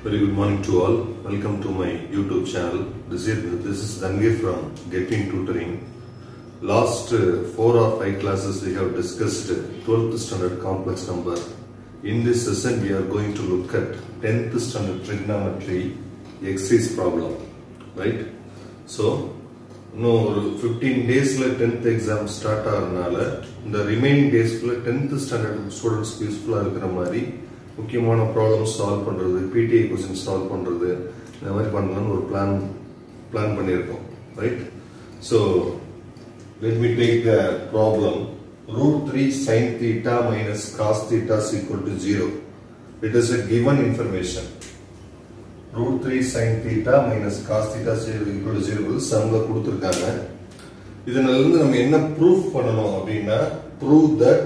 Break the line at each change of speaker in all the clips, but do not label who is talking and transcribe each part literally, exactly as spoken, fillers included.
Very good morning to all. Welcome to my YouTube channel. This is this is Dhanvir from Getting Tutoring. Last uh, four or five classes we have discussed twelfth standard complex number. In this session we are going to look at tenth standard trigonometry exercise problem. Right? So, no fifteen days la tenth exam start ஆறனால the remaining days la tenth standard students useful ஆ இருக்கிற மாதிரி முக்கியமான problems solve பண்றது, P T A question solve பண்றது, இந்த மாதிரி பண்ணலாம்னு ஒரு plan plan பண்ணியிருக்கோம். Right? So let me take the problem. root three sin theta minus cos theta is equal to zero. It is a given information. root three sin theta minus cos theta is equal to zero சம்ல கொடுத்திருக்காங்க. இதனால இருந்து நம்ம என்ன proof பண்ணனும் அப்படினா prove that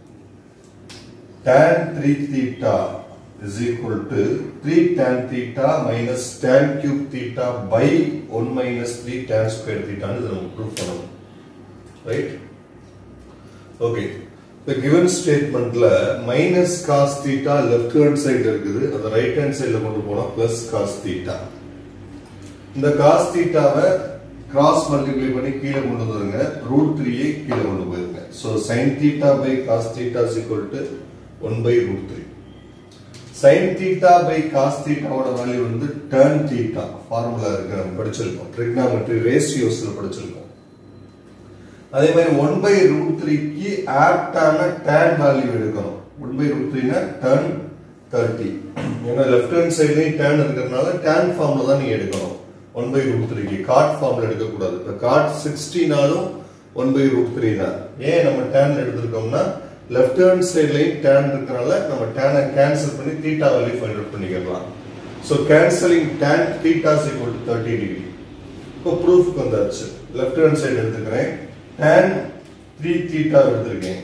tan three theta is equal to three tan theta minus tan cube theta by one minus three tan square theta னு நம்ம ப்ரூஃப் பண்ணனும். ரைட்? ஓகே. The given statementல minus cos theta left hand side இருக்குது, அத right hand sideல கொண்டு போனா plus cos theta. இந்த cos thetaவை cross multiply பண்ணி கீழ கொண்டு வந்துருங்க, root three ஐ கீழ கொண்டு போயிருங்க. So sin theta by cos theta is equal to one by root three. sin theta by cos theta ஓட வேல்யூ வந்து tan theta ஃபார்முலா இருக்கு, நம்ம படிச்சிருக்கோம், trigonometry ratiosல படிச்சிருக்கோம். அதே மாதிரி one by root three க்கு ஆப்ட் ஆன tan வேல்யூ எடுக்கணும். one by root three னா tan thirty. ஏன்னா லெஃப்ட் ஹேண்ட் சைடுலயே tan இருக்கறனால tan ஃபார்முலா தான் நீங்க எடுக்கணும். one by root three க்கு cot ஃபார்முலா எடுக்க கூடாது. இப்ப cot sixty னாலும் one by root three தான். ஏன் நம்ம tan எடுத்துட்டோம்னா left hand side line tan இருக்கறனால நம்ம tan ஐ கேன்சல் பண்ணி theta வேல்யூ ஃபைண்ட் அவுட் பண்ணிக்கலாம். So cancelling tan theta is equal to thirty degree. இப்போ ப்ரூஃப்க்கு வந்தாச்சு. left hand side எடுத்துக்கிறேன். tan three theta எடுத்துக்கிறேன்.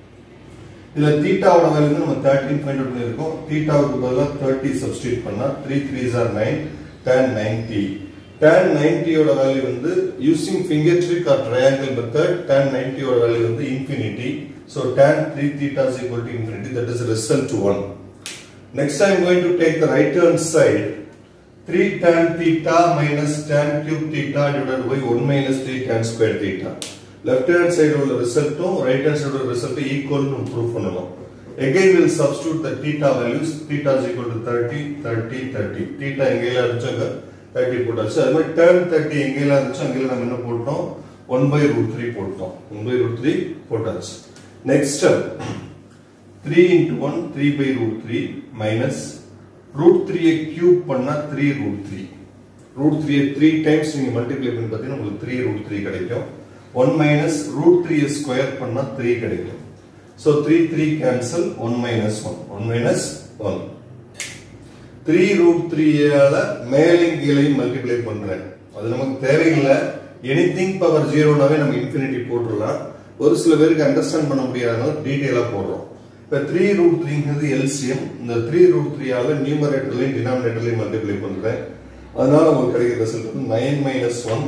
இதுல theta ஓட வேல்யூ வந்து நம்ம thirteen ஃபைண்ட் அவுட் பண்ணிருக்கோம். theta க்கு பதிலா thirty சப்ஸ்டிட்யூட் பண்ணா three threes are nine, tan ninety. tan ninety ஓட வேல்யூ வந்து using finger trick or triangle method, tan ninety ஓட வேல்யூ வந்து infinity. So tan three theta is equal to infinity. That is result one. Next I am going to take the right hand side. three tan theta minus tan cube theta divided by one minus three tan square theta. Left hand side உள்ள ரிசல்ட்டும் right hand side உள்ள result equal னு prove பண்ணனும். Again we will substitute the theta values. Theta is equal to thirty, thirty, thirty. Theta எங்கேல இருந்துச்சுங்க thirty போட்டாச்சு. அதே மாதிரி tan thirty எங்கேல இருந்துச்சு அங்கேல நம்ம என்ன போட்டோம் one by root three போட்டோம். one by root three போட்டாச்சு. Next step, three into one, three by root three minus root three I cube பண்ணா three root three. root three ஐ three times நீங்க multiply பண்ணி பார்த்தீங்கன்னா உங்களுக்கு three root three கிடைக்கும். one minus root three ஐ square பண்ணா three கிடைக்கும். So three three cancel, one minus one. one minus one. three root three ஆல மேலையும் கீழையும் multiply பண்றேன். அது நமக்கு தேவையில்லை. anything power zero னாவே நம்ம infinity போட்டுறலாம். ஒரு சில பேருக்கு அண்டர்ஸ்டாண்ட் பண்ண முடியாதனால டீடைலா போடுறோம். இப்ப three root three ங்கிறது L C M. இந்த three root three ஆல நியூமரேட்டர்லயும் டினாமினேட்டர்லயும் மல்டிப்ளை பண்றேன். அதனால உங்களுக்கு கிடைக்கிற ரிசல்ட் வந்து nine minus one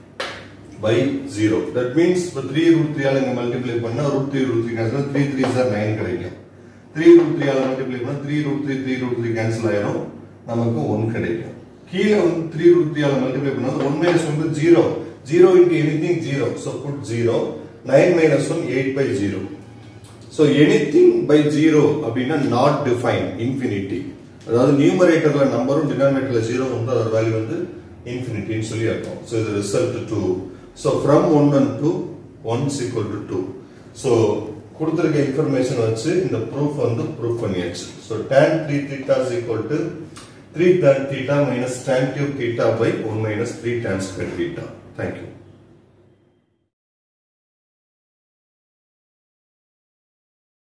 by zero. That means இப்ப three root three ஆல இங்க மல்டிப்ளை பண்ணா root three root three cancel, three threes are nine கிடைக்கும். three root three ஆல மல்டிப்ளை பண்ணா three root three three root three cancel ஆயிடும், நமக்கு one கிடைக்கும். கீழ வந்து three root three ஆல மல்டிப்ளை பண்ணா one minus one is zero. zero into anything zero. So put zero. nine minus one, eight by zero. So anything by zero அப்படினா not defined, infinity. அதாவது நியூமரேட்டர்ல நம்பரும் டினாமினேட்டர்ல zero வந்து அதோட வேல்யூ வந்து infinity ன்னு சொல்லி அர்த்தம். So the result two. So from one and two, one is equal to two. So கொடுத்திருக்க இன்ஃபர்மேஷன் வச்சு இந்த ப்ரூஃப் வந்து ப்ரூஃப் பண்ணியாச்சு. So tan three theta is equal to three tan theta minus tan cube theta by one minus three tan square theta. Thank you.